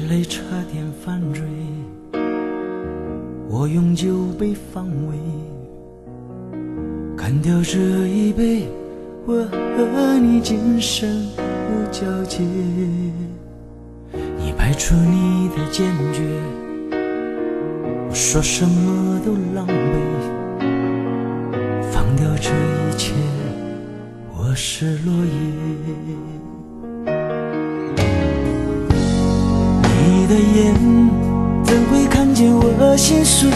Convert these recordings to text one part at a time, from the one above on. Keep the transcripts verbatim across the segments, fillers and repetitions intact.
泪差点犯坠，我用酒杯防卫，干掉这一杯，我和你今生无交集。你排除你的坚决，我说什么都狼狈，放掉这一切，我是落叶。你的眼怎会看见我心碎？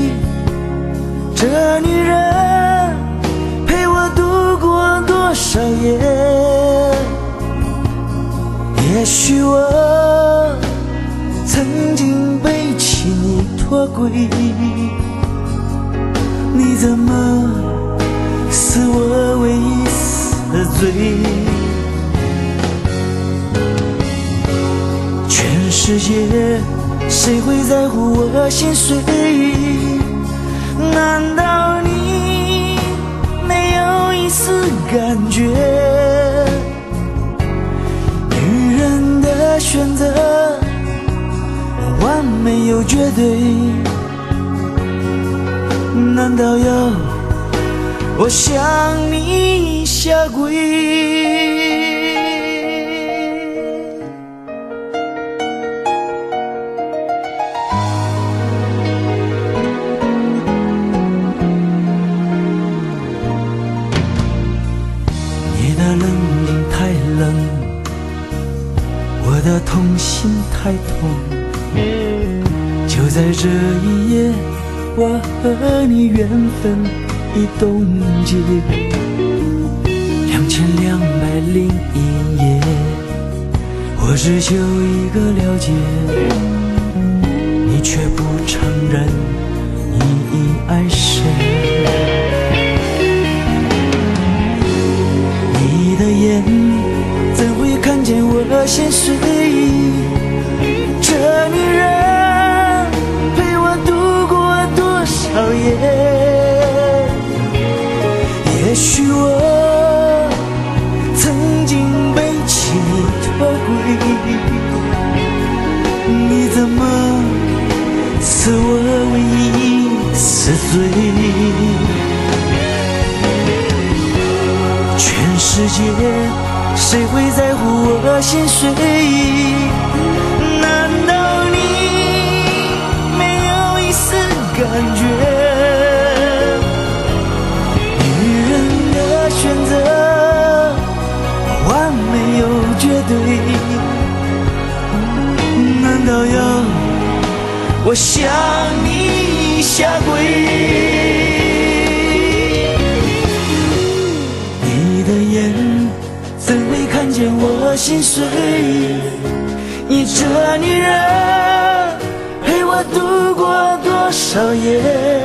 这女人陪我度过多少夜？也许我曾经背弃你脱轨，你怎么是我唯一死罪？全世界谁会在乎我心碎？难道你没有一丝感觉？女人的选择完美又绝对，难道要我向你下跪？你的冷凝太冷，我的痛心太痛，就在这一夜，我和你缘分已冻结。两千两百零一夜，我只求一个了解，你却不承认你已爱谁。你的眼怎会看见我心碎？这女人陪我度过多少夜？也许我曾经背弃你脱轨，你怎么是我唯一死罪？全世界谁会在乎我心碎？难道你没有一丝感觉？女人的选择完美又绝对，难道要我向你下跪？你的眼怎会看见我心碎？你这女人陪我度过多少夜？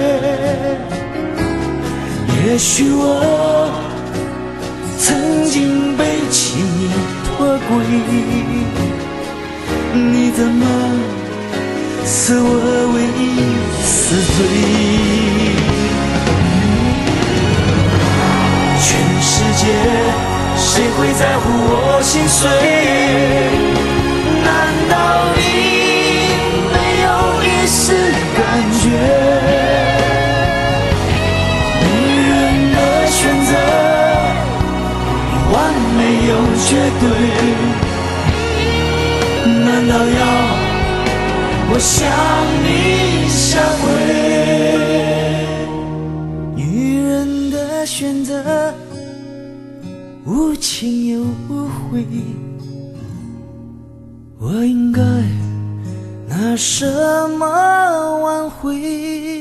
也许我曾经背弃你脱轨，你怎么是我唯一死罪？全世界谁会在乎我心碎？难道你没有一丝感觉？女人的选择完美又绝对，难道要我向你下跪？女人的选择无情又无悔，我应该拿什么挽回？